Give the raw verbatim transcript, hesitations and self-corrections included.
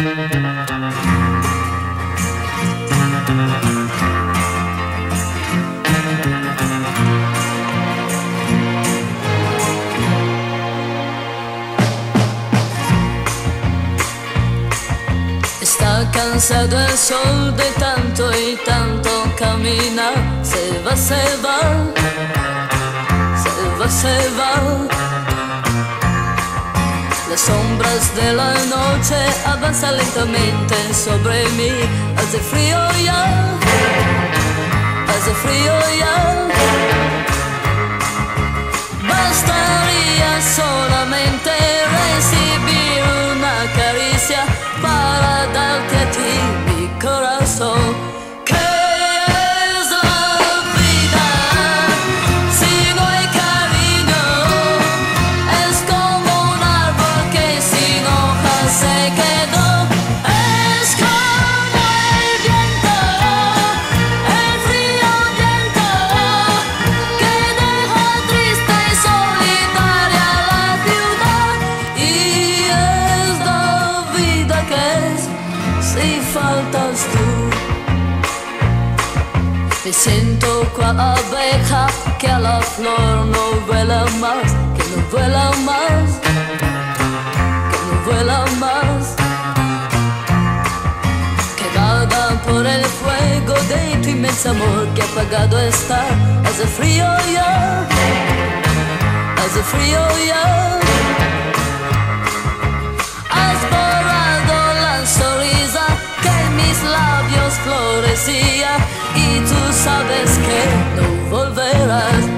Está cansado el sol de tanto y tanto caminar. Se va, se va, se va, se va. Las sombras de la noche avanzan lentamente sobre mí. Hace frío ya, hace frío ya. Bastaría solamente recibir una caricia para darte a ti mi corazón. Si faltas tú, me siento cual abeja que a la flor no vuela más, que no vuela más, que no vuela más. Quemada por el fuego de tu inmenso amor que apagado está. Hace frío ya, hace frío ya. Florecía y tú sabes que no volverás.